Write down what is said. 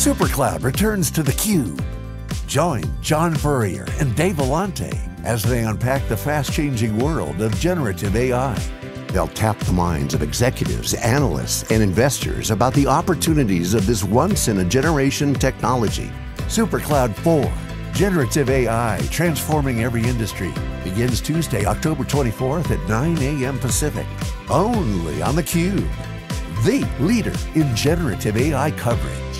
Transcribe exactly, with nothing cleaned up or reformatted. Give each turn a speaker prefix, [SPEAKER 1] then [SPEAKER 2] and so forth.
[SPEAKER 1] Supercloud returns to theCUBE. Join John Furrier and Dave Vellante as they unpack the fast-changing world of generative A I. They'll tap the minds of executives, analysts, and investors about the opportunities of this once-in-a-generation technology. Supercloud four, Generative A I Transforming Every Industry, begins Tuesday, October twenty-fourth at nine A M Pacific, only on theCUBE, the leader in generative A I coverage.